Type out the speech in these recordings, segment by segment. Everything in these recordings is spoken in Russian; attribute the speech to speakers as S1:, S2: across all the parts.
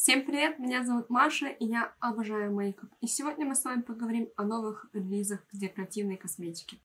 S1: Всем привет, меня зовут Маша, и я обожаю мейкап. И сегодня мы с вами поговорим о новых релизах декоративной косметики.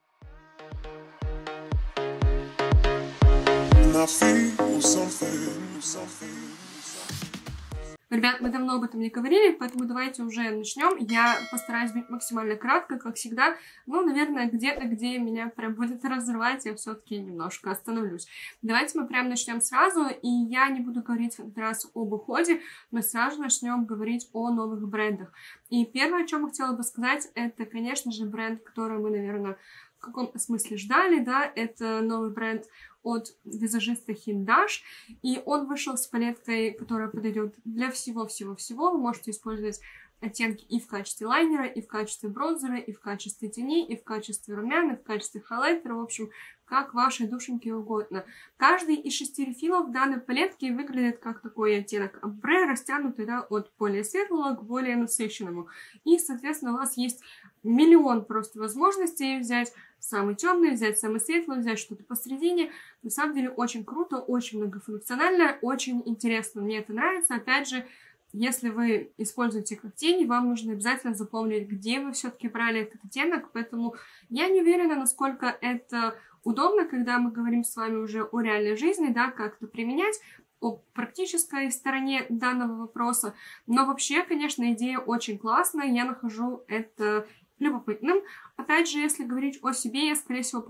S1: Ребят, мы давно об этом не говорили, поэтому давайте уже начнем. Я постараюсь быть максимально кратко, как всегда. Ну, наверное, где-то, где меня прям будет разрывать, я все-таки немножко остановлюсь. Давайте мы прям начнем сразу, и я не буду говорить в этот раз об уходе, мы сразу начнем говорить о новых брендах. И первое, о чем я хотела бы сказать, это, конечно же, бренд, который мы, наверное, в каком-то смысле ждали, да, это новый бренд от визажиста Хиндаш, и он вышел с палеткой, которая подойдет для всего-всего-всего. Вы можете использовать оттенки и в качестве лайнера, и в качестве бронзера, и в качестве теней, и в качестве румян, и в качестве хайлайтера, в общем, как вашей душеньке угодно. Каждый из 6 рефилов данной палетки выглядит как такой оттенок амбре, растянутый, да, от более светлого к более насыщенному. И, соответственно, у вас есть миллион просто возможностей взять самый темный, взять самый светлый, взять что-то посередине. На самом деле очень круто, очень многофункционально, очень интересно. Мне это нравится. Опять же, если вы используете как тени, вам нужно обязательно запомнить, где вы все-таки брали этот оттенок. Поэтому я не уверена, насколько это удобно, когда мы говорим с вами уже о реальной жизни, да, как это применять, о практической стороне данного вопроса. Но вообще, конечно, идея очень классная. Я нахожу это любопытным. Опять же, если говорить о себе, я, скорее всего,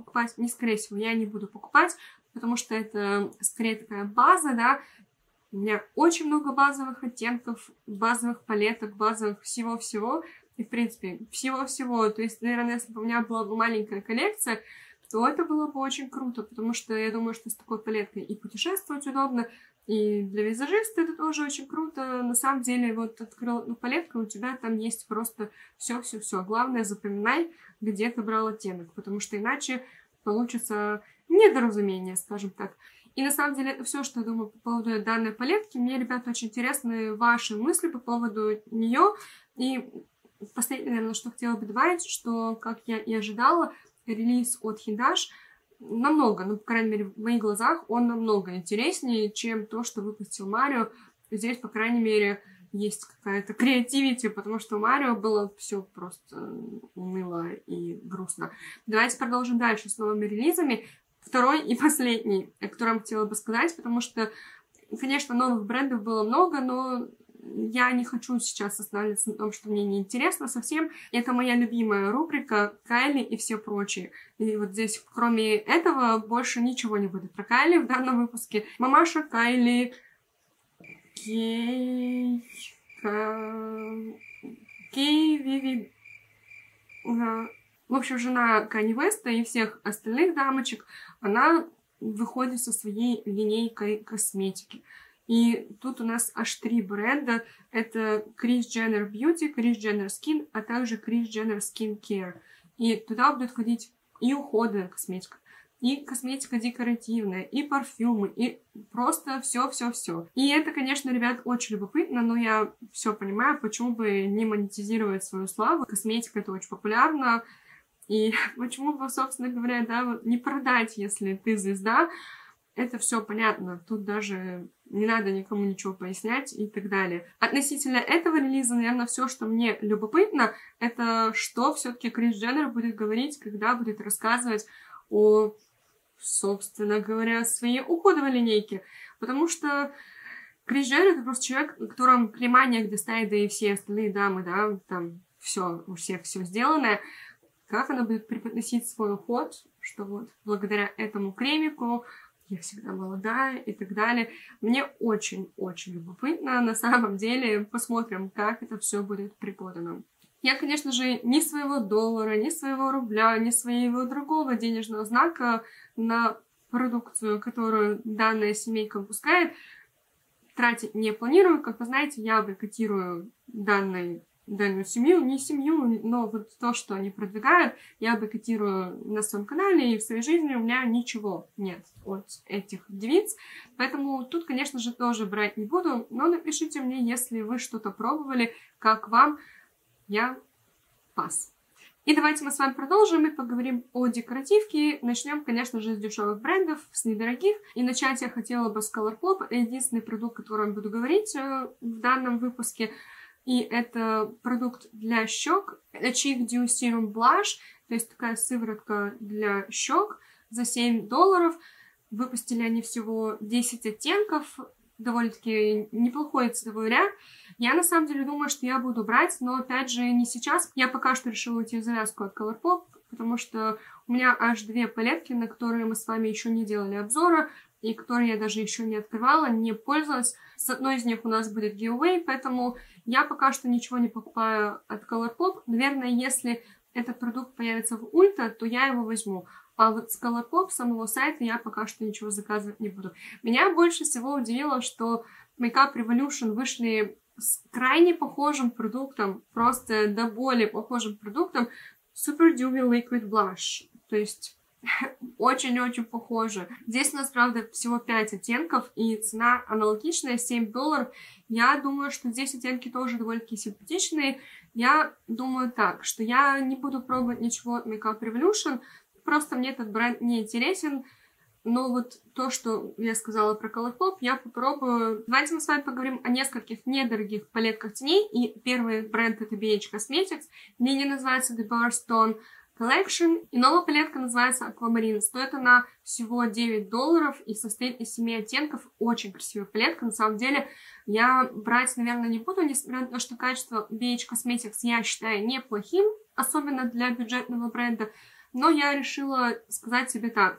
S1: я не буду покупать, потому что это, скорее, такая база, да. У меня очень много базовых оттенков, базовых палеток, базовых всего-всего. И, в принципе, всего-всего. То есть, наверное, если бы у меня была бы маленькая коллекция, то это было бы очень круто, потому что я думаю, что с такой палеткой и путешествовать удобно, и для визажиста это тоже очень круто. На самом деле, вот открыл одну палетку, у тебя там есть просто все-все-все. Главное, запоминай, где ты брал оттенок, потому что иначе получится недоразумение, скажем так. И на самом деле это все, что я думаю по поводу данной палетки. Мне, ребята, очень интересны ваши мысли по поводу нее. И последнее, наверное, что хотела бы добавить, что, как я и ожидала, релиз от Хиндаш намного, ну, по крайней мере, в моих глазах, он намного интереснее, чем то, что выпустил Марио. Здесь, по крайней мере, есть какая-то креативити, потому что у Марио было все просто уныло и грустно. Давайте продолжим дальше с новыми релизами. Второй и последний, о котором хотела бы сказать, потому что, конечно, новых брендов было много, но я не хочу сейчас останавливаться на том, что мне неинтересно совсем. Это моя любимая рубрика Кайли и все прочее. И вот здесь, кроме этого, больше ничего не будет про Кайли в данном выпуске. Мамаша Кайли, Виви... В общем, жена Канье Уэста и всех остальных дамочек, она выходит со своей линейкой косметики. И тут у нас аж 3 бренда. Это Kris Jenner Beauty, Kris Jenner Skin, а также Kris Jenner Skin Care. И туда будет входить и уходовая косметика, и косметика декоративная, и парфюмы, и просто все-все-все. И это, конечно, ребят, очень любопытно, но я все понимаю, почему бы не монетизировать свою славу. Косметика — это очень популярно. И почему бы, собственно говоря, да, вот не продать, если ты звезда. Это все понятно. Тут даже не надо никому ничего пояснять и так далее. Относительно этого релиза, наверное, все, что мне любопытно, это что все-таки Крис Дженнер будет говорить, когда будет рассказывать о, собственно говоря, своей уходовой линейке. Потому что Крис Дженнер — это просто человек, о котором клейма негде ставить, да и все остальные дамы, да, там все, у всех все сделанное. Как она будет преподносить свой уход, что вот благодаря этому кремику я всегда молодая и так далее. Мне очень-очень любопытно. На самом деле, посмотрим, как это все будет преподано. Я, конечно же, ни своего доллара, ни своего рубля, ни своего другого денежного знака на продукцию, которую данная семейка выпускает, тратить не планирую. Как вы знаете, я бойкотирую данную семью, не семью, но вот то, что они продвигают, я бойкотирую на своем канале, и в своей жизни у меня ничего нет от этих девиц. Поэтому тут, конечно же, тоже брать не буду, но напишите мне, если вы что-то пробовали, как вам. Я пас. И давайте мы с вами продолжим и поговорим о декоративке. Начнем, конечно же, с дешевых брендов, с недорогих. И начать я хотела бы с Colourpop. Это единственный продукт, о котором я буду говорить в данном выпуске. И это продукт для щек. Это Cheek Dew Serum Blush. То есть такая сыворотка для щек за $7. Выпустили они всего 10 оттенков. Довольно-таки неплохой цветовой ряд. Я на самом деле думаю, что я буду брать, но опять же не сейчас. Я пока что решила уйти в завязку от Colourpop, потому что у меня аж 2 палетки, на которые мы с вами еще не делали обзора, и которые я даже еще не открывала, не пользовалась. С одной из них у нас будет giveaway, поэтому я пока что ничего не покупаю от Colourpop. Наверное, если этот продукт появится в Ульта, то я его возьму. А вот с Colourpop, самого сайта, я пока что ничего заказывать не буду. Меня больше всего удивило, что Makeup Revolution вышли с крайне похожим продуктом, просто до боли похожим продуктом, Super Dewy Liquid Blush. То есть очень-очень похоже. Здесь у нас, правда, всего 5 оттенков, и цена аналогичная, $7. Я думаю, что здесь оттенки тоже довольно-таки симпатичные. Я думаю так, что я не буду пробовать ничего от Makeup Revolution, просто мне этот бренд не интересен. Но вот то, что я сказала про Colourpop, я попробую. Давайте мы с вами поговорим о нескольких недорогих палетках теней. И первый бренд это BH Cosmetics. Линия называется The Barstone Collection. И новая палетка называется Aquamarine. Стоит она всего $9 и состоит из 7 оттенков. Очень красивая палетка. На самом деле я брать, наверное, не буду, несмотря на то, что качество BH Cosmetics я считаю неплохим, особенно для бюджетного бренда. Но я решила сказать себе так.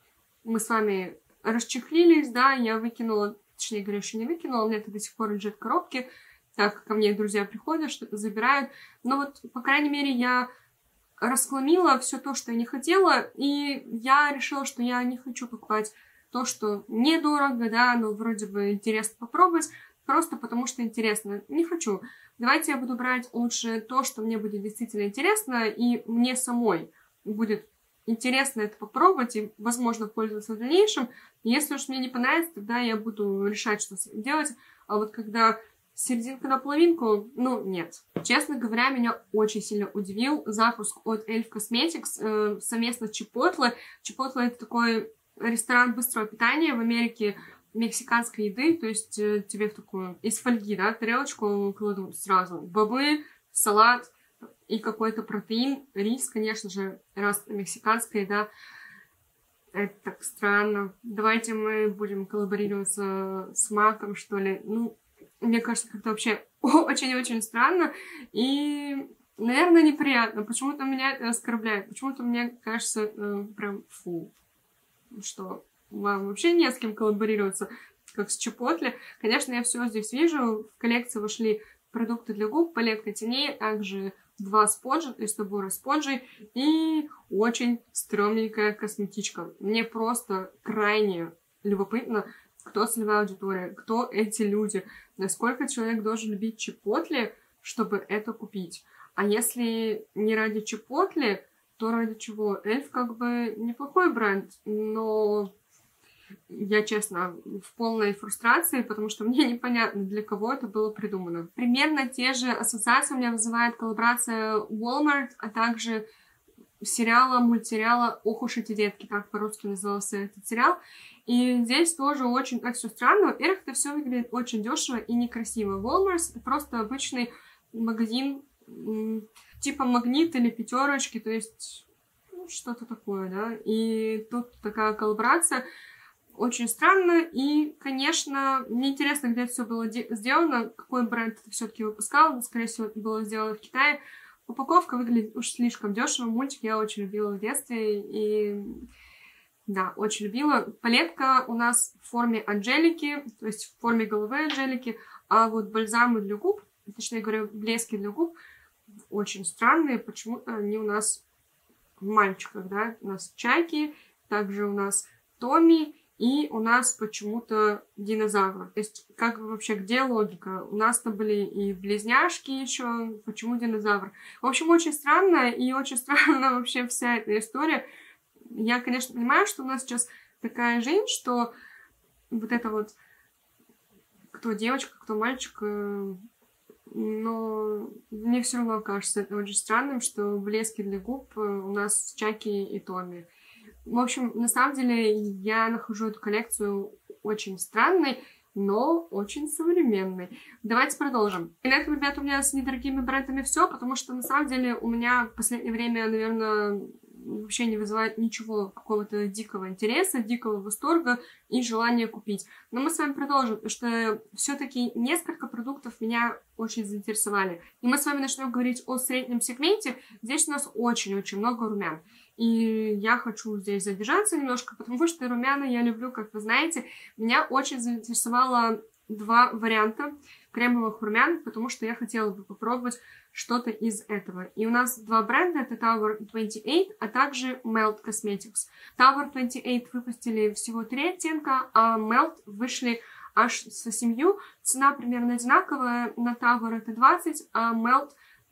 S1: Мы с вами расчехлились, да, я выкинула, точнее говоря, еще не выкинула, у меня это до сих пор лежит в коробке, так ко мне друзья приходят, что-то забирают. Но вот, по крайней мере, я расхламила все то, что я не хотела, и я решила, что я не хочу покупать то, что недорого, да, но вроде бы интересно попробовать, просто потому что интересно. Не хочу. Давайте я буду брать лучше то, что мне будет действительно интересно, и мне самой будет интересно это попробовать и, возможно, пользоваться в дальнейшем. Если уж мне не понравится, тогда я буду решать, что с этим делать. А вот когда серединка на половинку, ну, нет. Честно говоря, меня очень сильно удивил запуск от Elf Cosmetics совместно с Chipotle. Chipotle — это такой ресторан быстрого питания в Америке, мексиканской еды, то есть тебе в такую из фольги, да, тарелочку кладут сразу бобы, салат и какой-то протеин, рис, конечно же, раз мексиканская еда. Это так странно. Давайте мы будем коллаборироваться с маком, что ли. Ну, мне кажется, как-то вообще очень-очень странно. И, наверное, неприятно. Почему-то меня это оскорбляет. Почему-то мне кажется, прям фу. Что вам вообще не с кем коллаборироваться, как с Chipotle. Конечно, я все здесь вижу. В коллекцию вошли продукты для губ, палетка теней, также 2 спонжа, то есть набора спонжей, и очень стрёмненькая косметичка. Мне просто крайне любопытно, кто целевая аудитория, кто эти люди, насколько человек должен любить Chipotle, чтобы это купить. А если не ради Chipotle, то ради чего? Эльф как бы неплохой бренд, но я, честно, в полной фрустрации, потому что мне непонятно, для кого это было придумано. Примерно те же ассоциации у меня вызывает коллаборация Walmart, а также мультсериала «Ох уж эти детки», так по-русски назывался этот сериал. И здесь тоже очень так все странно. Во-первых, это все выглядит очень дешево и некрасиво. Walmart — это просто обычный магазин типа Магнит или Пятерочки, то есть что-то такое, да. И тут такая коллаборация. Очень странно, и, конечно, мне интересно, где это все было сделано, какой бренд это все-таки выпускал, но, скорее всего, это было сделано в Китае. Упаковка выглядит уж слишком дешево, мультик я очень любила в детстве, и, да, очень любила. Палетка у нас в форме Анжелики, то есть в форме головы Анжелики, а вот бальзамы для губ, точнее говоря, блески для губ, очень странные, почему-то они у нас в мальчиках, да, у нас Чайки, также у нас Томми, и у нас почему-то динозавр. То есть, как вообще, где логика? У нас-то были и близняшки еще, почему динозавр? В общем, очень странно, и очень странна вообще вся эта история. Я, конечно, понимаю, что у нас сейчас такая жизнь, что вот это вот, кто девочка, кто мальчик, но мне все равно кажется это очень странным, что блески для губ у нас Чаки и Томми. В общем, на самом деле, я нахожу эту коллекцию очень странной, но очень современной. Давайте продолжим. И на этом, ребята, у меня с недорогими брендами все, потому что, на самом деле, у меня в последнее время, наверное, вообще не вызывает ничего какого-то дикого интереса, дикого восторга и желания купить. Но мы с вами продолжим, потому что все-таки несколько продуктов меня очень заинтересовали. И мы с вами начнем говорить о среднем сегменте. Здесь у нас очень-очень много румян. И я хочу здесь задержаться немножко, потому что румяна я люблю, как вы знаете. Меня очень заинтересовало два варианта кремовых румян, потому что я хотела бы попробовать что-то из этого. И у нас два бренда, это Tower 28, а также Melt Cosmetics. Tower 28 выпустили всего 3 оттенка, а Melt вышли аж со 7. Цена примерно одинаковая, на Tower это 20, а Melt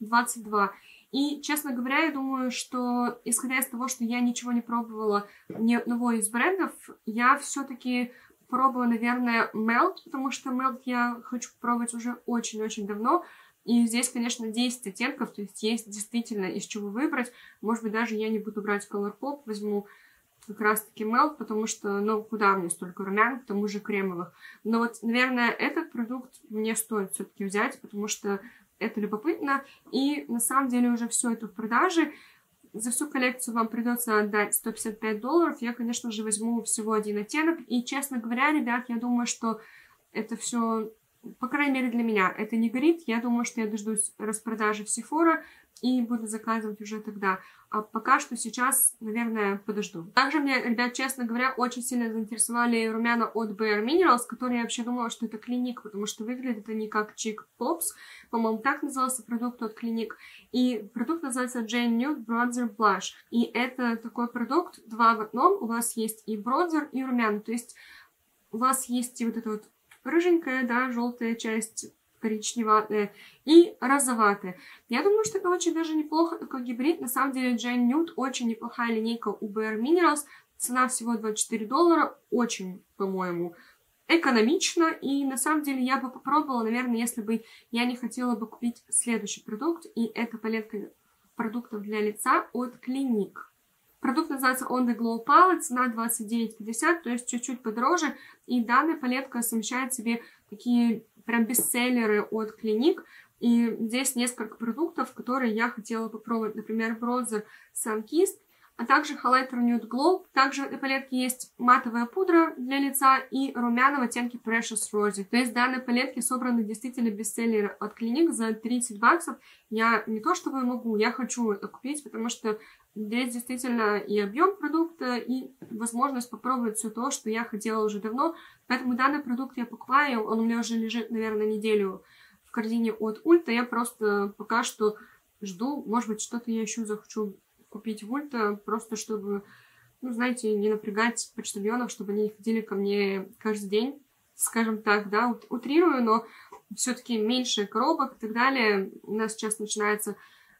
S1: 22. И, честно говоря, я думаю, что, исходя из того, что я ничего не пробовала ни одного из брендов, я все-таки пробую, наверное, Melt, потому что Melt я хочу пробовать уже очень-очень давно. И здесь, конечно, 10 оттенков, то есть есть действительно из чего выбрать. Может быть, даже я не буду брать Colourpop, возьму как раз-таки Melt, потому что, ну, куда мне столько румян, к тому же кремовых. Но вот, наверное, этот продукт мне стоит все-таки взять, потому что это любопытно. И на самом деле уже все это в продаже. За всю коллекцию вам придется отдать $155. Я, конечно же, возьму всего один оттенок. И, честно говоря, ребят, я думаю, что это все, по крайней мере для меня, это не горит. Я думаю, что я дождусь распродажи в Sephora и буду заказывать уже тогда. А пока что сейчас, наверное, подожду. Также мне, ребят, честно говоря, очень сильно заинтересовали румяна от Bare Minerals, которые я вообще думала, что это Clinique, потому что выглядят они как Chic Pops. По-моему, так назывался продукт от Clinique. И продукт называется Jane Nude Bronzer Blush. И это такой продукт 2 в одном. У вас есть и бронзер, и румяна. То есть у вас есть и вот эта вот рыженькая, да, желтая часть, коричневатая и розоватая. Я думаю, что это очень даже неплохо, такой гибрид. На самом деле, Jane Nude очень неплохая линейка у Bare Minerals. Цена всего $24. Очень, по-моему, экономично. И на самом деле я бы попробовала, наверное, если бы я не хотела бы купить следующий продукт. И это палетка продуктов для лица от Clinique. Продукт называется On The Glow Palette, цена $29.50, то есть чуть-чуть подороже. И данная палетка совмещает в себе такие прям бестселлеры от Clinique. И здесь несколько продуктов, которые я хотела попробовать. Например, бронзер Sunkissed, а также хайлайтер Nude Glow. Также в этой палетке есть матовая пудра для лица и румяна в оттенке Precious Rosy. То есть в данной палетке собраны действительно бестселлеры от Clinique за $30. Я не то чтобы могу, я хочу это купить, потому что здесь действительно и объем продукта, и возможность попробовать все то, что я хотела уже давно. Поэтому данный продукт я покупаю, он у меня уже лежит, наверное, неделю в корзине от Ulta. Я просто пока что жду, может быть, что-то я еще захочу купить в Ulta, просто чтобы, ну, знаете, не напрягать почтальонов, чтобы они не ходили ко мне каждый день, скажем так, да, утрирую, но все-таки меньше коробок и так далее. У нас сейчас начинается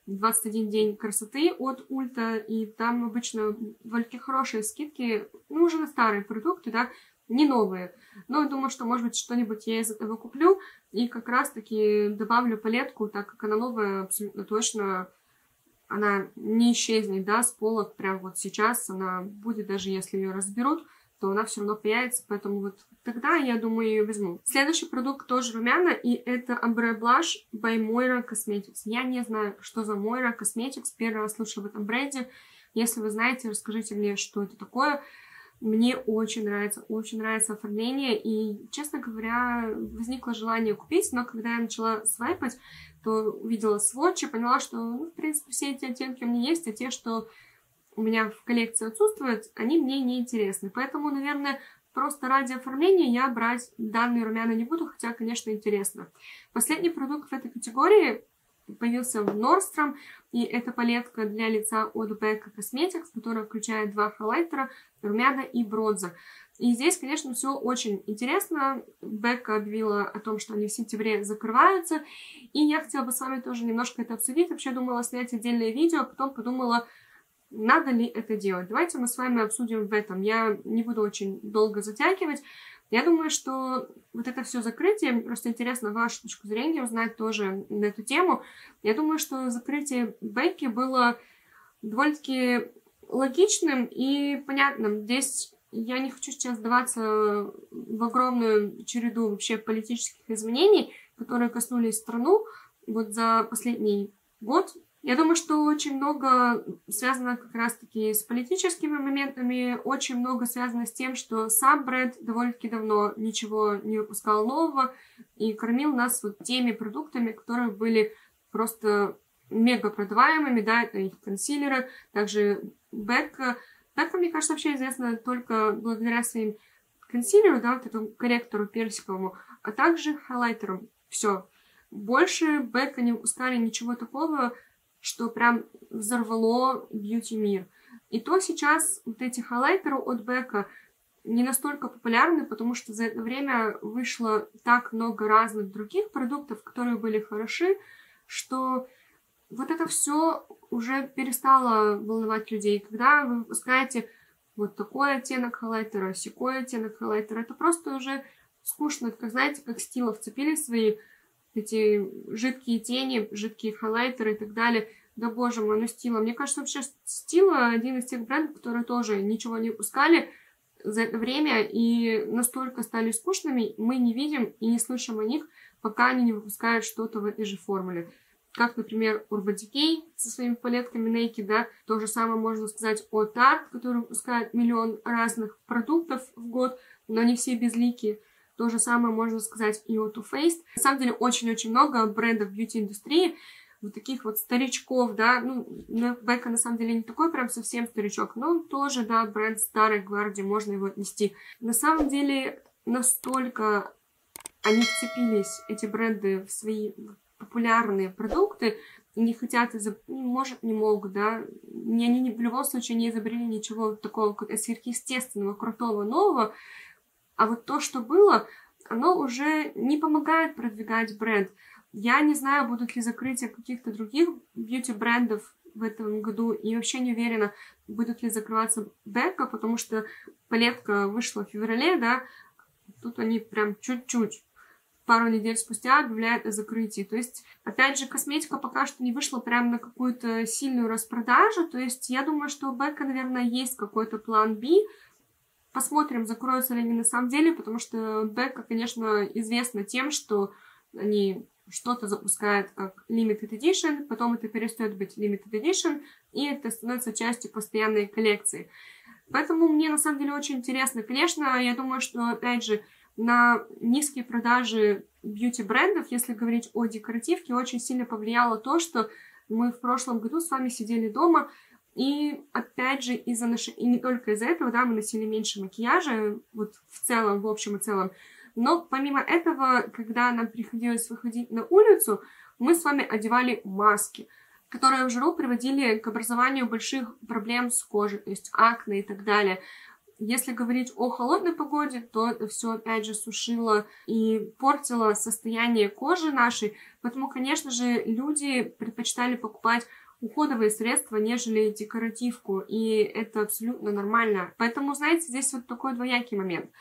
S1: 21 день красоты от Ulta, и там обычно довольно хорошие скидки, ну, уже на старые продукты, да, не новые. Но я думаю, что, может быть, что-нибудь я из этого куплю, и как раз-таки добавлю палетку, так как она новая, абсолютно точно, она не исчезнет, да, с полок прямо вот сейчас, она будет, даже если ее разберут, то она все равно появится, поэтому вот тогда, я думаю, ее возьму. Следующий продукт тоже румяна, и это Ombre Blush by Moira Cosmetics. Я не знаю, что за Moira Cosmetics, первый раз слышу об этом бренде. Если вы знаете, расскажите мне, что это такое. Мне очень нравится оформление, и, честно говоря, возникло желание купить, но когда я начала свайпать, то увидела сводчи, поняла, что, ну, в принципе, все эти оттенки у меня есть, а те, что у меня в коллекции отсутствуют, они мне не интересны. Поэтому, наверное, просто ради оформления я брать данные румяна не буду, хотя, конечно, интересно. Последний продукт в этой категории появился в Nordstrom, и это палетка для лица от Becca Cosmetics, которая включает 2 хайлайтера, румяна и бронзер. И здесь, конечно, все очень интересно. Becca объявила о том, что они в сентябре закрываются, и я хотела бы с вами тоже немножко это обсудить. Вообще думала снять отдельное видео, а потом подумала, надо ли это делать. Давайте мы с вами обсудим в этом. Я не буду очень долго затягивать. Я думаю, что вот это все закрытие, мне просто интересно вашу точку зрения узнать тоже на эту тему. Я думаю, что закрытие Бекки было довольно-таки логичным и понятным. Здесь я не хочу сейчас вдаваться в огромную череду вообще политических изменений, которые коснулись страну вот за последний год. Я думаю, что очень много связано как раз-таки с политическими моментами, очень много связано с тем, что сам бренд довольно-таки давно ничего не выпускал нового и кормил нас вот теми продуктами, которые были просто мега продаваемыми, да, это их консилеры, также Becca. Becca, мне кажется, вообще известна только благодаря своим консилеру, да, вот этому корректору персиковому, а также хайлайтеру. Все. Больше Becca не выпускали ничего такого, что прям взорвало бьюти-мир. И то сейчас вот эти хайлайтеры от Becca не настолько популярны, потому что за это время вышло так много разных других продуктов, которые были хороши, что вот это все уже перестало волновать людей. Когда вы выпускаете вот такой оттенок хайлайтера, сякой оттенок хайлайтера, это просто уже скучно. Это, как, знаете, как Стила вцепили свои эти жидкие тени, жидкие хайлайтеры и так далее. Да боже мой, ну Стила. Мне кажется, вообще Стила один из тех брендов, которые тоже ничего не выпускали за это время и настолько стали скучными, мы не видим и не слышим о них, пока они не выпускают что-то в этой же формуле. Как, например, Urban Decay со своими палетками Naked, да, то же самое можно сказать о Tarte, который выпускает миллион разных продуктов в год, но не все безликие. То же самое можно сказать и о Too Faced. На самом деле очень-очень много брендов бьюти-индустрии, вот таких вот старичков, да, ну, Becca на самом деле не такой прям совсем старичок, но тоже, да, бренд старой гвардии, можно его отнести. На самом деле настолько они вцепились, эти бренды, в свои популярные продукты, и не хотят, может, не могут, да, они в любом случае не изобрели ничего такого сверхъестественного, крутого, нового, а вот то, что было, оно уже не помогает продвигать бренд. Я не знаю, будут ли закрытия каких-то других бьюти-брендов в этом году, и вообще не уверена, будут ли закрываться Becca, потому что палетка вышла в феврале, да, тут они прям чуть-чуть пару недель спустя объявляют о закрытии. То есть, опять же, косметика пока что не вышла прям на какую-то сильную распродажу. То есть, я думаю, что у Becca, наверное, есть какой-то план B. Посмотрим, закроются ли они на самом деле, потому что Becca, конечно, известна тем, что они что-то запускают как Limited Edition, потом это перестает быть Limited Edition, и это становится частью постоянной коллекции. Поэтому мне, на самом деле, очень интересно. Конечно, я думаю, что, опять же, на низкие продажи бьюти-брендов, если говорить о декоративке, очень сильно повлияло то, что мы в прошлом году с вами сидели дома, и опять же, и не только из-за этого, да, мы носили меньше макияжа, вот в целом, в общем и целом, но помимо этого, когда нам приходилось выходить на улицу, мы с вами одевали маски, которые в жару приводили к образованию больших проблем с кожей, то есть акне и так далее. Если говорить о холодной погоде, то это все опять же сушило и портило состояние кожи нашей. Поэтому, конечно же, люди предпочитали покупать уходовые средства, нежели декоративку. И это абсолютно нормально. Поэтому, знаете, здесь вот такой двоякий момент.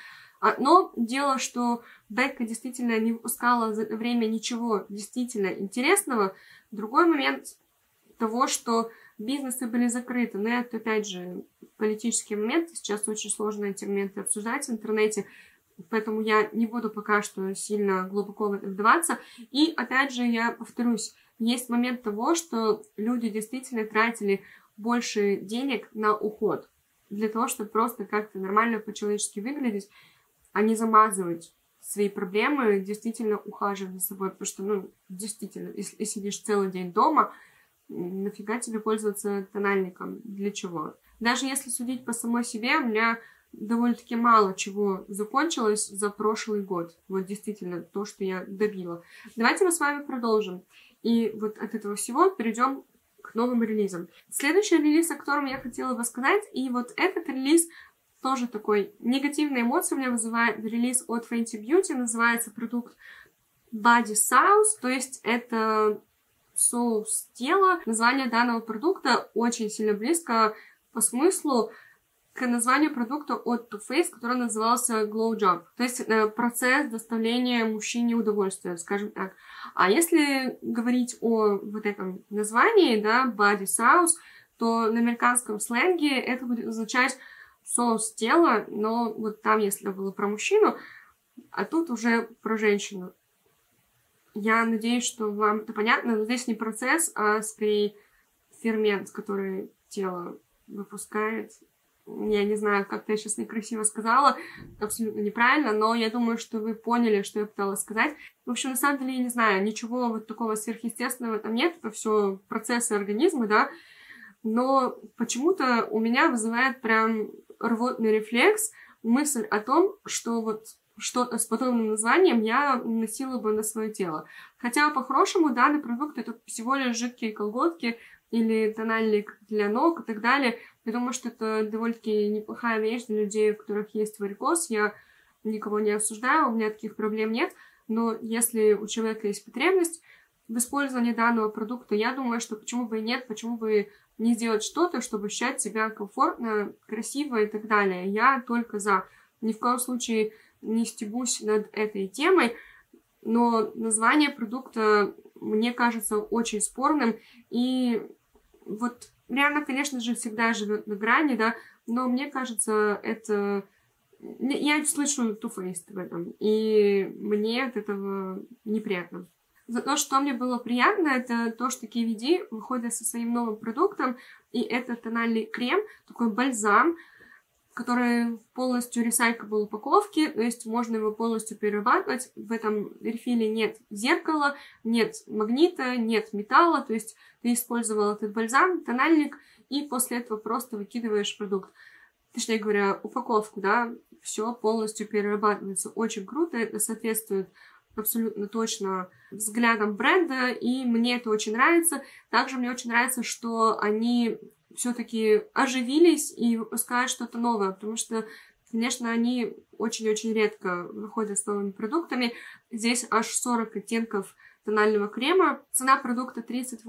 S1: Но дело, что Becca действительно не выпускала за это время ничего действительно интересного. Другой момент того, что бизнесы были закрыты. Но это, опять же, политические моменты. Сейчас очень сложно эти моменты обсуждать в интернете, поэтому я не буду пока что сильно глубоко в это вдаваться. И, опять же, я повторюсь, есть момент того, что люди действительно тратили больше денег на уход для того, чтобы просто как-то нормально по-человечески выглядеть, а не замазывать свои проблемы, действительно ухаживать за собой. Потому что, ну, действительно, если сидишь целый день дома, нафига тебе пользоваться тональником? Для чего? Даже если судить по самой себе, у меня довольно-таки мало чего закончилось за прошлый год. Вот действительно то, что я добила. Давайте мы с вами продолжим. И вот от этого всего перейдем к новым релизам. Следующий релиз, о котором я хотела бы сказать, и вот этот релиз тоже такой негативные эмоции у меня вызывает релиз от Fenty Beauty. Называется продукт Body Sauce, то есть это соус тела. Название данного продукта очень сильно близко по смыслу к названию продукта от Too Faced, который назывался Glow Job. То есть процесс доставления мужчине удовольствия, скажем так. А если говорить о вот этом названии, да, Body Sauce, то на американском сленге это будет означать соус тела, но вот там, если было про мужчину, а тут уже про женщину. Я надеюсь, что вам это понятно, но здесь не процесс, а скорее фермент, который тело выпускает. Я не знаю, как-то я сейчас некрасиво сказала, абсолютно неправильно, но я думаю, что вы поняли, что я пыталась сказать. В общем, на самом деле, я не знаю, ничего вот такого сверхъестественного там нет, это все процессы организма, да, но почему-то у меня вызывает прям рвотный рефлекс мысль о том, что вот что-то с подобным названием я носила бы на свое тело. Хотя, по-хорошему, данный продукт — это всего лишь жидкие колготки или тональник для ног и так далее. Я думаю, что это довольно-таки неплохая вещь для людей, у которых есть варикоз. Я никого не осуждаю, у меня таких проблем нет. Но если у человека есть потребность в использовании данного продукта, я думаю, что почему бы и нет, почему бы не сделать что-то, чтобы ощущать себя комфортно, красиво и так далее. Я только за. Ни в коем случае не стебусь над этой темой, но название продукта мне кажется очень спорным, и вот реально, конечно же, всегда живет на грани, да, но мне кажется, это... Я слышу Too Faced в этом, и мне от этого неприятно. Зато что мне было приятно, это то, что KVD выходит со своим новым продуктом, и это тональный крем, такой бальзам, который в полностью recyclable упаковке, то есть можно его полностью перерабатывать. В этом рефиле нет зеркала, нет магнита, нет металла, то есть ты использовал этот бальзам, тональник, и после этого просто выкидываешь продукт. Точнее говоря, упаковку, да, все полностью перерабатывается. Очень круто, это соответствует абсолютно точно взглядам бренда, и мне это очень нравится. Также мне очень нравится, что они все-таки оживились и выпускают что-то новое, потому что, конечно, они очень-очень редко выходят с новыми продуктами. Здесь аж 40 оттенков тонального крема. Цена продукта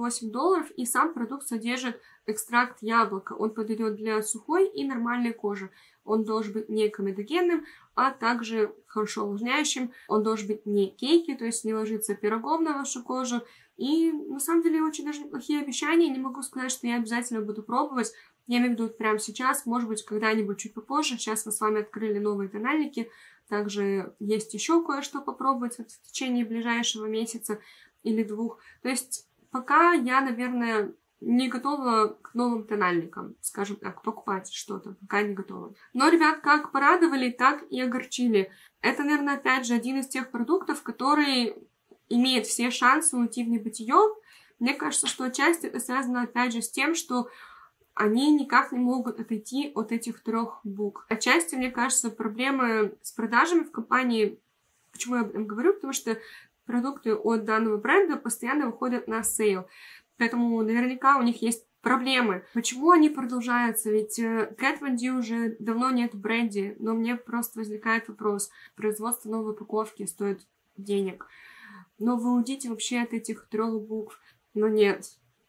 S1: $38, и сам продукт содержит экстракт яблока. Он подойдет для сухой и нормальной кожи. Он должен быть не комедогенным, а также хорошо увлажняющим. Он должен быть не кейки, то есть не ложиться пирогом на вашу кожу. И, на самом деле, очень даже неплохие обещания. Не могу сказать, что я обязательно буду пробовать. Я имею в виду прямо сейчас, может быть, когда-нибудь чуть попозже. Сейчас мы с вами открыли новые тональники. Также есть еще кое-что попробовать в течение ближайшего месяца или двух. То есть пока я, наверное, не готова к новым тональникам, скажем так, покупать что-то, пока не готова. Но, ребят, как порадовали, так и огорчили. Это, наверное, опять же, один из тех продуктов, который имеет все шансы уйти в небытие. Мне кажется, что отчасти это связано, опять же, с тем, что они никак не могут отойти от этих 3 букв. Отчасти, мне кажется, проблемы с продажами в компании. Почему я об этом говорю? Потому что продукты от данного бренда постоянно выходят на сейл. Поэтому наверняка у них есть проблемы. Почему они продолжаются? Ведь Kat Von D уже давно нет в бренде, но мне просто возникает вопрос. Производство новой упаковки стоит денег. Но вы уйдите вообще от этих 3 букв. Но нет.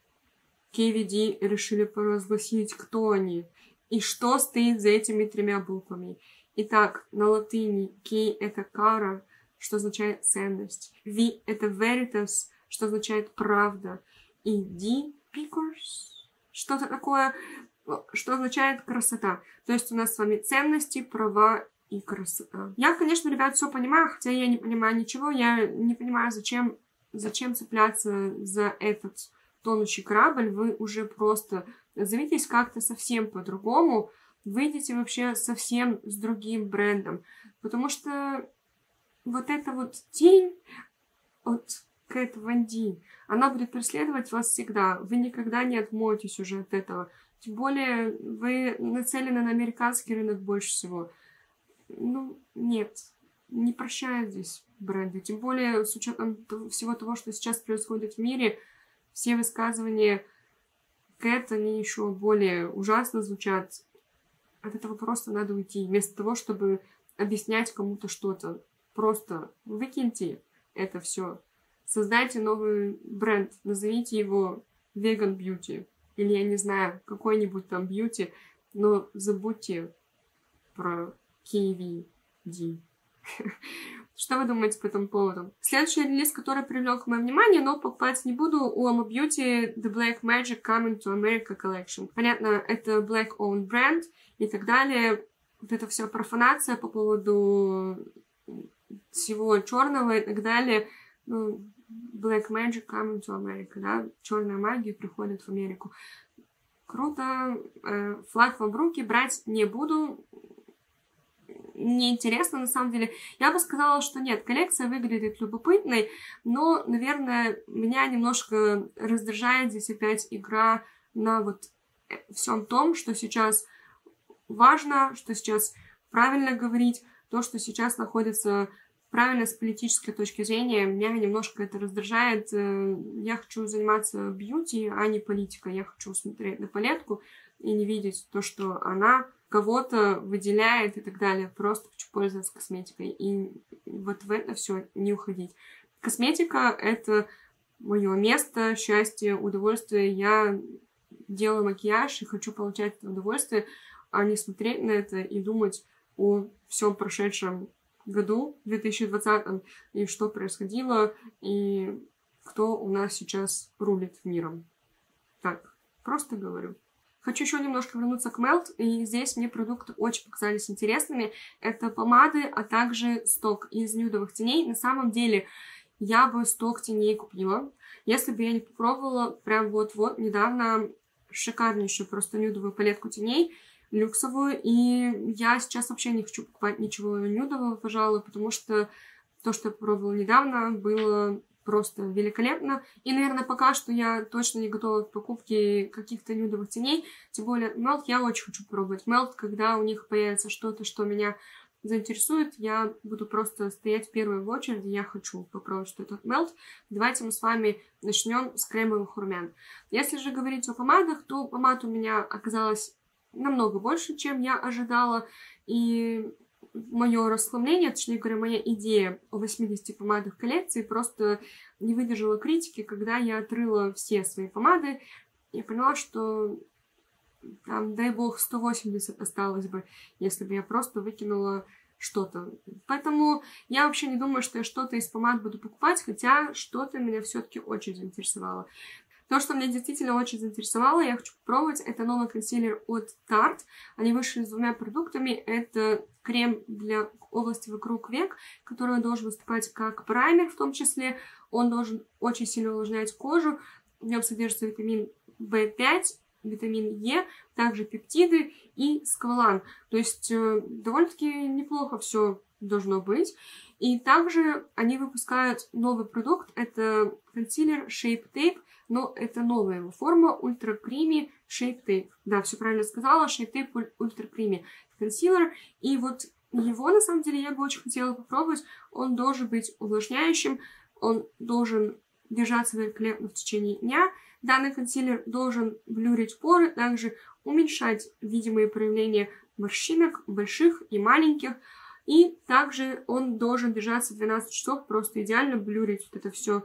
S1: KVD решили поразгласить, кто они и что стоит за этими 3 буквами. Итак, на латыни K — это кара, что означает ценность. V — это veritas, что означает правда. И D — picos, что-то такое, что означает красота. То есть у нас с вами ценности, права и красота. Я, конечно, ребят, все понимаю, хотя я не понимаю ничего. Я не понимаю, зачем цепляться за этот тонущий корабль. Вы уже просто зовитесь как-то совсем по-другому. Выйдите вообще совсем с другим брендом. Потому что вот эта вот тень от Kat Von D, она будет преследовать вас всегда. Вы никогда не отмоетесь уже от этого. Тем более вы нацелены на американский рынок больше всего. Ну, нет. Не прощают здесь бренды. Тем более с учетом всего того, что сейчас происходит в мире, все высказывания Кэт, они еще более ужасно звучат. От этого просто надо уйти. Вместо того, чтобы объяснять кому-то что-то. Просто выкиньте это все. Создайте новый бренд. Назовите его Vegan Beauty. Или, я не знаю, какой-нибудь там Beauty. но забудьте про KVD. Что вы думаете по этому поводу? Следующий релиз, который привлек мое внимание, но покупать не буду, у Alma Beauty The Black Magic Coming to America Collection. Понятно, это Black Owned Brand и так далее. Вот это все профанация по поводу всего черного и так далее. Ну, Black Magic Coming to America, да? Черная магия приходит в Америку. Круто. Флаг вам в руки, брать не буду. Неинтересно, на самом деле. Я бы сказала, что нет, коллекция выглядит любопытной, но, наверное, меня немножко раздражает здесь опять игра на вот всем том, что сейчас важно, что сейчас правильно говорить, то, что сейчас находится правильно с политической точки зрения. Меня немножко это раздражает. Я хочу заниматься бьюти, а не политикой. Я хочу смотреть на палетку и не видеть то, что она кого-то выделяет и так далее. Просто хочу пользоваться косметикой. И вот в это все не уходить. Косметика — это мое место, счастье, удовольствие. Я делаю макияж и хочу получать это удовольствие, а не смотреть на это и думать о всем прошедшем году, 2020, и что происходило, и кто у нас сейчас рулит миром. Так, просто говорю. Хочу еще немножко вернуться к Melt, и здесь мне продукты очень показались интересными. Это помады, а также сток из нюдовых теней. На самом деле, я бы сток теней купила, если бы я не попробовала прям вот-вот недавно шикарнейшую просто нюдовую палетку теней, люксовую, и я сейчас вообще не хочу покупать ничего нюдового, пожалуй, потому что то, что я попробовала недавно, было просто великолепно. И, наверное, пока что я точно не готова к покупке каких-то нюдовых теней, тем более Melt я очень хочу попробовать. Melt, когда у них появится что-то, что меня заинтересует, я буду просто стоять в первой очереди, я хочу попробовать что-то от Melt. Давайте мы с вами начнем с кремовых румян. Если же говорить о помадах, то помад у меня оказалось намного больше, чем я ожидала, и мое расхламление, точнее говоря, моя идея о 80 помадах коллекции просто не выдержала критики, когда я отрыла все свои помады и поняла, что там, дай бог, 180 осталось бы, если бы я просто выкинула что-то. Поэтому я вообще не думаю, что я что-то из помад буду покупать, хотя что-то меня все-таки очень заинтересовало. То, что меня действительно очень заинтересовало, я хочу попробовать, это новый консилер от Tarte. Они вышли с двумя продуктами. Это крем для области вокруг век, который должен выступать как праймер в том числе. Он должен очень сильно увлажнять кожу. В нем содержится витамин В5, витамин Е, также пептиды и сквалан. То есть довольно-таки неплохо все должно быть. И также они выпускают новый продукт. Это консилер Shape Tape. Но это новая его форма, Ultra Creamy Shape Tape. Да, все правильно сказала, Shape Tape Ultra Creamy консилер. И вот его, на самом деле, я бы очень хотела попробовать. Он должен быть увлажняющим, он должен держаться великолепно в течение дня. Данный консилер должен блюрить поры, также уменьшать видимые проявления морщинок, больших и маленьких. И также он должен держаться 12 часов, просто идеально блюрить вот это все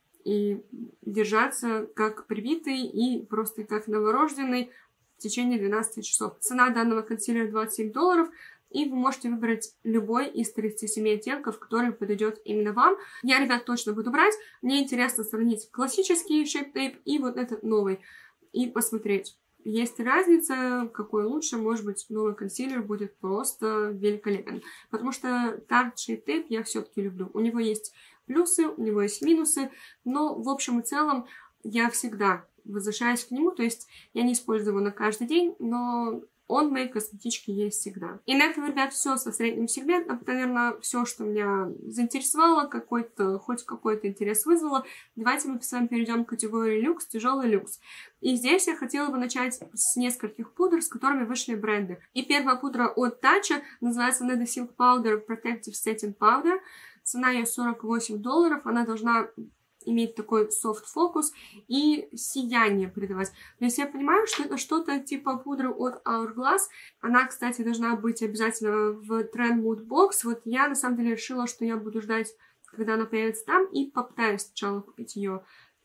S1: и держаться как прибитый и просто как новорожденный в течение 12 часов. Цена данного консилера $27, и вы можете выбрать любой из 37 оттенков, который подойдет именно вам. Я, ребят, точно буду брать. Мне интересно сравнить классический Shape Tape и вот этот новый, и посмотреть, есть разница, какой лучше. Может быть, новый консилер будет просто великолепен. Потому что Tarte Shape Tape я все-таки люблю. У него есть плюсы, у него есть минусы, но в общем и целом я всегда возвращаюсь к нему, то есть я не использую его на каждый день, но он в моей косметичке есть всегда. И на этом, ребят, все со средним сегментом. Это, наверное, все, что меня заинтересовало, хоть какой-то интерес вызвало. Давайте мы с вами перейдем к категории люкс, тяжелый люкс. И здесь я хотела бы начать с нескольких пудр, с которыми вышли бренды. И первая пудра от Tatcha называется Neda Silk Powder Protective Setting Powder. Цена ее $48. Она должна иметь такой софт-фокус и сияние придавать. То есть я понимаю, что это что-то типа пудры от Hourglass. Она, кстати, должна быть обязательно в Trend Mood Box. Вот я, на самом деле, решила, что я буду ждать, когда она появится там, и попытаюсь сначала купить ее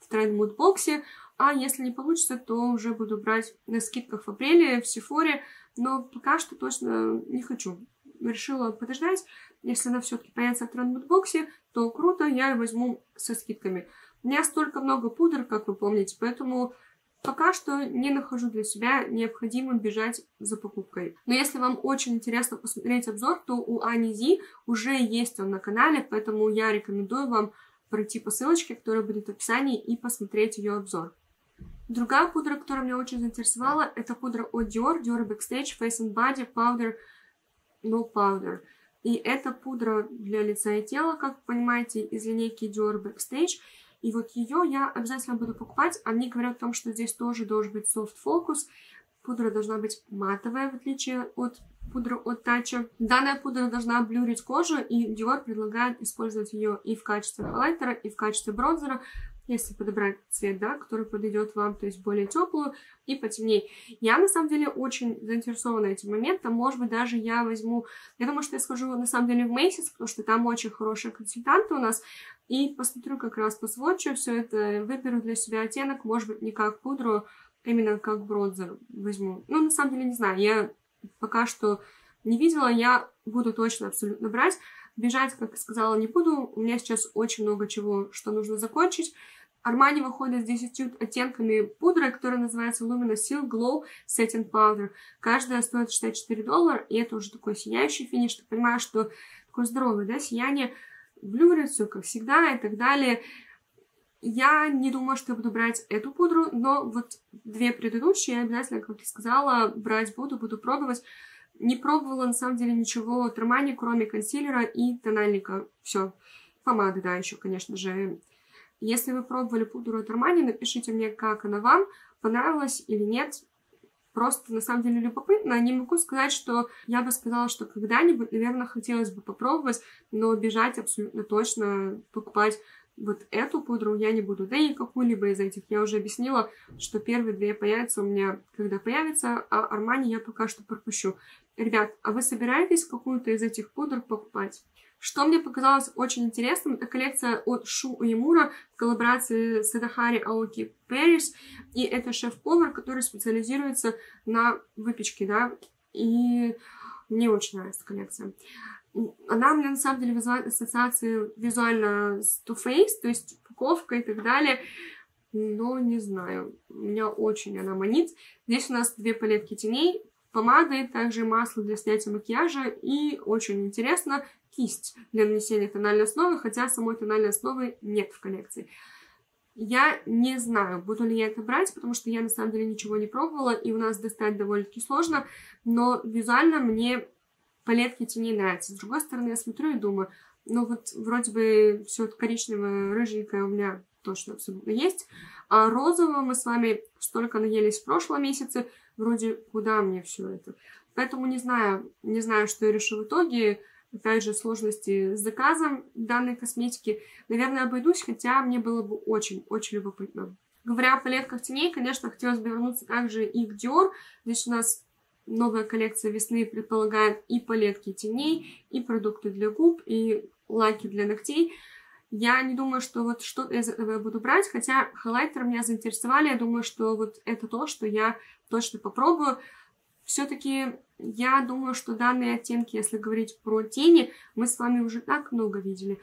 S1: в тренд-мудбоксе, а если не получится, то уже буду брать на скидках в апреле в Сефоре, но пока что точно не хочу. Решила подождать, если она все-таки появится в тренд-мудбоксе, то круто, я ее возьму со скидками. У меня столько много пудр, как вы помните, поэтому пока что не нахожу для себя необходимым бежать за покупкой. Но если вам очень интересно посмотреть обзор, то у Ани Зи уже есть он на канале, поэтому я рекомендую вам пройти по ссылочке, которая будет в описании, и посмотреть ее обзор. Другая пудра, которая меня очень заинтересовала, это пудра от Dior Backstage Face and Body Powder No Powder. И это пудра для лица и тела, как вы понимаете, из линейки Dior Backstage. И вот ее я обязательно буду покупать. Они говорят о том, что здесь тоже должен быть soft focus. Пудра должна быть матовая, в отличие от пудры от Татча. Данная пудра должна блюрить кожу, и Dior предлагает использовать ее и в качестве хайлайтера, и в качестве бронзера, если подобрать цвет, да, который подойдет вам, то есть более теплую и потемнее. Я, на самом деле, очень заинтересована этим моментом. Может быть, даже я возьму... Я думаю, что я схожу, на самом деле, в Macy's, потому что там очень хорошие консультанты у нас. И посмотрю как раз по сводчу все это, выберу для себя оттенок, может быть, не как пудру, именно как бронзер возьму. Ну, на самом деле, не знаю, я пока что не видела, я буду точно абсолютно брать. Бежать, как я сказала, не буду. У меня сейчас очень много чего, что нужно закончить. Armani выходит с 10 оттенками пудры, которая называется Luminous Silk Glow Setting Powder. Каждая стоит $64, и это уже такой сияющий финиш. Ты понимаешь, что такое здоровое, да, сияние, блюрит все, как всегда, и так далее. Я не думаю, что я буду брать эту пудру, но вот две предыдущие я обязательно, как я сказала, брать буду пробовать. Не пробовала, на самом деле, ничего от Armani, кроме консилера и тональника. Все. Помады, да, еще, конечно же. Если вы пробовали пудру от Armani, напишите мне, как она вам, понравилась или нет. Просто, на самом деле, любопытно. Не могу сказать, что я бы сказала, что когда-нибудь, наверное, хотелось бы попробовать, но бежать абсолютно точно, покупать вот эту пудру я не буду. Да и какую-либо из этих. Я уже объяснила, что первые две появятся у меня, когда появятся, а Armani я пока что пропущу. Ребят, а вы собираетесь какую-то из этих пудр покупать? Что мне показалось очень интересным, это коллекция от Shu Uemura в коллаборации с Эдахари Аоки Paris. И это шеф-повар, который специализируется на выпечке, да. И мне очень нравится коллекция. Она мне на самом деле вызывает ассоциации визуально с Too Faced, то есть упаковка и так далее. Но не знаю, меня очень она манит. Здесь у нас две палетки теней, помады, также масло для снятия макияжа и, очень интересно, кисть для нанесения тональной основы, хотя самой тональной основы нет в коллекции. Я не знаю, буду ли я это брать, потому что я на самом деле ничего не пробовала, и у нас достать довольно-таки сложно, но визуально мне палетки теней нравятся. С другой стороны, я смотрю и думаю, ну вот вроде бы все коричневое, рыженькое у меня точно абсолютно есть, а розового мы с вами столько наелись в прошлом месяце, вроде куда мне все это. Поэтому не знаю, что я решу в итоге. Опять же, сложности с заказом данной косметики. Наверное, обойдусь, хотя мне было бы очень-очень любопытно. Говоря о палетках теней, конечно, хотелось бы вернуться также и к Dior. Здесь у нас новая коллекция весны предполагает и палетки теней, и продукты для губ, и лаки для ногтей. Я не думаю, что вот что-то из этого я буду брать, хотя хайлайтеры меня заинтересовали. Я думаю, что вот это то, что я точно попробую. Все-таки я думаю, что данные оттенки, если говорить про тени, мы с вами уже так много видели.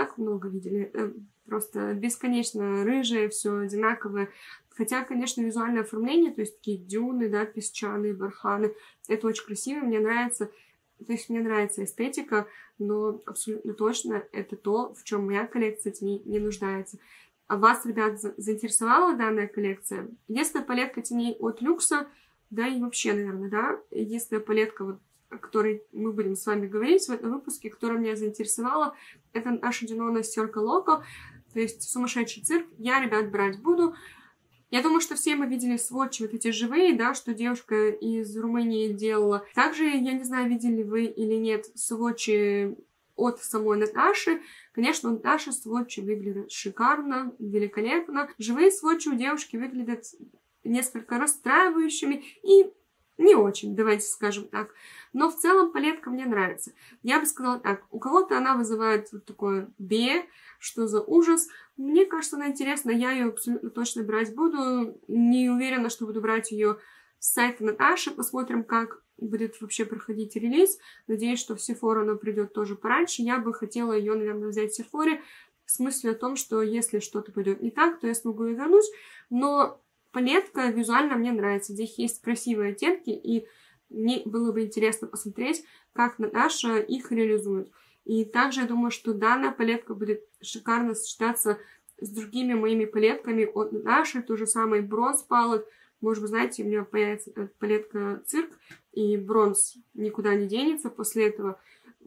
S1: Просто бесконечно рыжие, все одинаковое. Хотя, конечно, визуальное оформление, то есть такие дюны, да, песчаные, барханы, это очень красиво, мне нравится. То есть мне нравится эстетика, но абсолютно точно это то, в чем моя коллекция теней не нуждается. А вас, ребят, заинтересовала данная коллекция? Единственная палетка теней от Люкса, да и вообще, наверное, да, единственная палетка, вот, о которой мы будем с вами говорить в этом выпуске, которая меня заинтересовала, это наша Denona Circle Loco, то есть сумасшедший цирк. Я, ребят, брать буду. Я думаю, что все мы видели сводчи вот эти живые, да, что девушка из Румынии делала. Также, я не знаю, видели вы или нет сводчи от самой Наташи. Конечно, у Наташи сводчи выглядят шикарно, великолепно. Живые сводчи у девушки выглядят несколько расстраивающими и не очень, давайте скажем так. Но в целом палетка мне нравится. Я бы сказала так, у кого-то она вызывает вот такое что за ужас. Мне кажется, она интересна, я ее абсолютно точно брать буду. Не уверена, что буду брать ее с сайта Наташи. Посмотрим, как будет вообще проходить релиз. Надеюсь, что в Sephora она придет тоже пораньше. Я бы хотела ее, наверное, взять в Sephora. В смысле о том, что если что-то пойдет не так, то я смогу ее вернуть. Но палетка визуально мне нравится. Здесь есть красивые оттенки, и мне было бы интересно посмотреть, как Наташа их реализует. И также я думаю, что данная палетка будет шикарно сочетаться с другими моими палетками от Наташи. То же самое бронз палет. Может быть, знаете, у меня появится палетка цирк, и бронз никуда не денется после этого.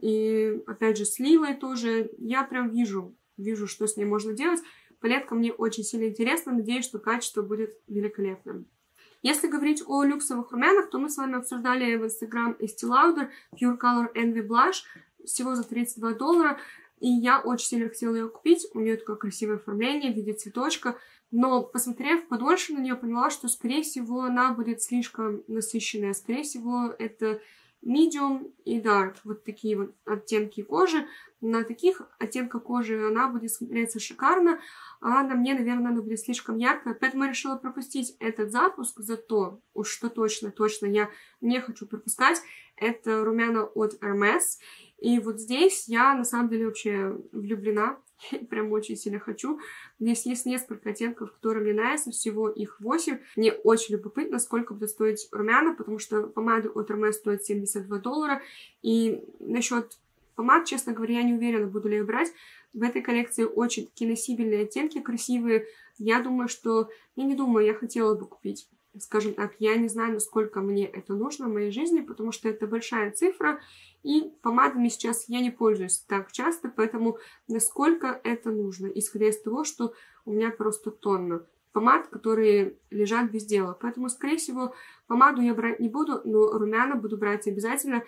S1: И опять же с лилой тоже. Я прям вижу, что с ней можно делать. Палетка мне очень сильно интересна. Надеюсь, что качество будет великолепным. Если говорить о люксовых румянах, то мы с вами обсуждали в Instagram Estee Lauder Pure Color Envy Blush всего за $32. И я очень сильно хотела ее купить. У нее такое красивое оформление в виде цветочка. Но, посмотрев подольше на нее, поняла, что, скорее всего, она будет слишком насыщенная. Скорее всего, это medium и dark. Вот такие вот оттенки кожи. На таких оттенках кожи она будет смотреться шикарно, а на мне, наверное, она будет слишком яркая. Поэтому я решила пропустить этот запуск, зато уж что точно я не хочу пропускать. Это румяна от Hermes. И вот здесь я, на самом деле, вообще влюблена. Прям очень сильно хочу. Здесь есть несколько оттенков, которые мне нравятся. Всего их 8. Мне очень любопытно, сколько будет стоить румяна, потому что помада от Hermes стоит $72. И насчет помад, честно говоря, я не уверена, буду ли я брать. В этой коллекции очень такие носибельные оттенки, красивые. Я думаю, что... Я не думаю, я хотела бы купить. Скажем так, я не знаю, насколько мне это нужно в моей жизни, потому что это большая цифра, и помадами сейчас я не пользуюсь так часто, поэтому насколько это нужно, исходя из того, что у меня просто тонна помад, которые лежат без дела. Поэтому, скорее всего, помаду я брать не буду, но румяна буду брать обязательно,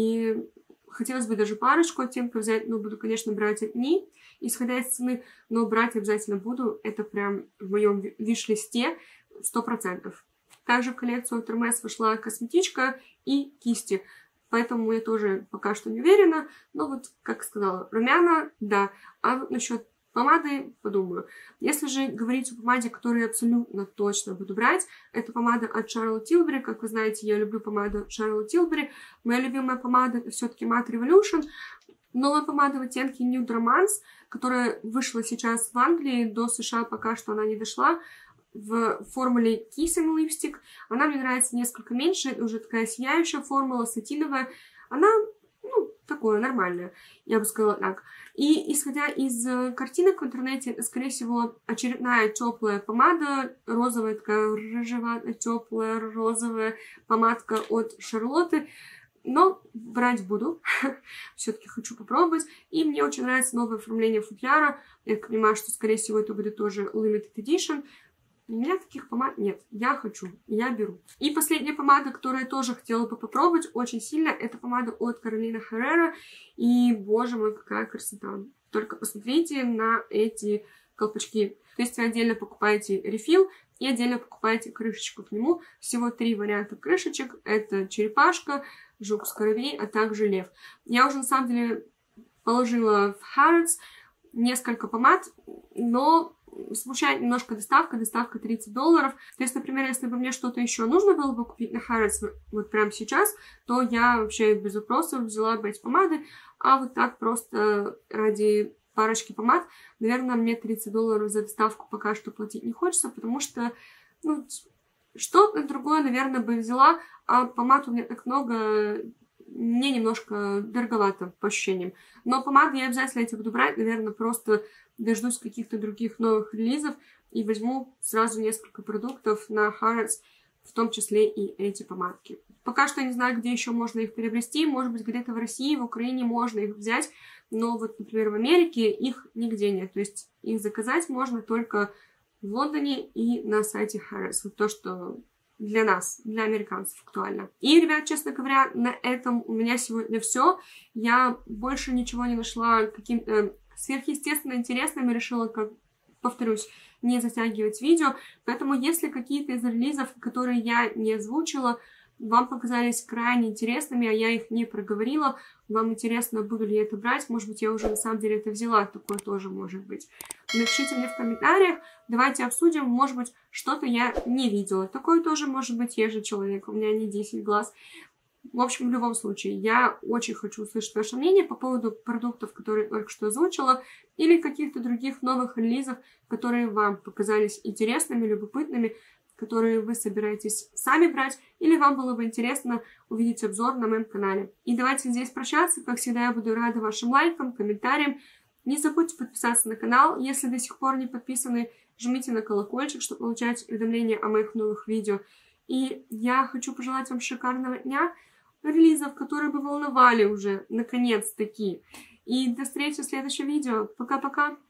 S1: и хотелось бы даже парочку оттенков взять, но буду, конечно, брать одни, исходя из цены, но брать обязательно буду, это прям в моем виш-листе 100%. Также в коллекцию от Hermes вышла косметичка и кисти. Поэтому я тоже пока что не уверена. Но вот, как сказала, румяна, да. А вот насчет помады подумаю. Если же говорить о помаде, которую я абсолютно точно буду брать, это помада от Charlotte Tilbury. Как вы знаете, я люблю помаду Charlotte Tilbury. Моя любимая помада это все-таки Matte Revolution. Новая помада в оттенке Nude Romance, которая вышла сейчас в Англии. До США пока что она не дошла. В формуле Kissing Lipstick. Она мне нравится несколько меньше. Это уже такая сияющая формула, сатиновая. Она, такое, нормальное, я бы сказала так. И исходя из картинок в интернете, это, скорее всего, очередная теплая помада. Розовая, такая рыжеватая, теплая, розовая помадка от Шарлотты. Но брать буду. Все-таки хочу попробовать. И мне очень нравится новое оформление футляра. Я понимаю, что, скорее всего, это будет тоже Limited Edition. У меня таких помад нет. Я хочу. Я беру. И последняя помада, которую я тоже хотела бы попробовать очень сильно, это помада от Carolina Herrera. И, боже мой, какая красота. Только посмотрите на эти колпачки. То есть вы отдельно покупаете рефил и отдельно покупаете крышечку к нему. Всего 3 варианта крышечек. Это черепашка, жук-скоровей, а также лев. Я уже, на самом деле, положила в Harrods несколько помад, но... смущает немножко доставка $30. То есть, например, если бы мне что-то еще нужно было бы купить на Harrods вот прямо сейчас, то я вообще без вопросов взяла бы эти помады, а вот так просто ради парочки помад, наверное, мне $30 за доставку пока что платить не хочется, потому что, что-то другое, наверное, бы взяла, а помад у меня так много... Мне немножко дороговато по ощущениям. Но помады я обязательно эти буду брать. Наверное, просто дождусь каких-то других новых релизов и возьму сразу несколько продуктов на Harrods, в том числе и эти помадки. Пока что я не знаю, где еще можно их приобрести. Может быть, где-то в России, в Украине можно их взять. Но вот, например, в Америке их нигде нет. То есть их заказать можно только в Лондоне и на сайте Harrods. Вот то, что... для нас, для американцев актуально. И, ребят, честно говоря, на этом у меня сегодня все. Я больше ничего не нашла каким-то сверхъестественно интересным и решила, повторюсь, не затягивать видео. Поэтому, если какие-то из релизов, которые я не озвучила, вам показались крайне интересными, а я их не проговорила. Вам интересно, буду ли я это брать? Может быть, я уже на самом деле это взяла. Такое тоже может быть. Напишите мне в комментариях. Давайте обсудим. Может быть, что-то я не видела. Такое тоже может быть. Я же человек. У меня не 10 глаз. В общем, в любом случае, я очень хочу услышать ваше мнение по поводу продуктов, которые я только что озвучила, или каких-то других новых релизов, которые вам показались интересными, любопытными, которые вы собираетесь сами брать, или вам было бы интересно увидеть обзор на моем канале. И давайте здесь прощаться. Как всегда, я буду рада вашим лайкам, комментариям. Не забудьте подписаться на канал. Если до сих пор не подписаны, жмите на колокольчик, чтобы получать уведомления о моих новых видео. И я хочу пожелать вам шикарного дня, релизов, которые бы волновали уже, наконец-таки. И до встречи в следующем видео. Пока-пока!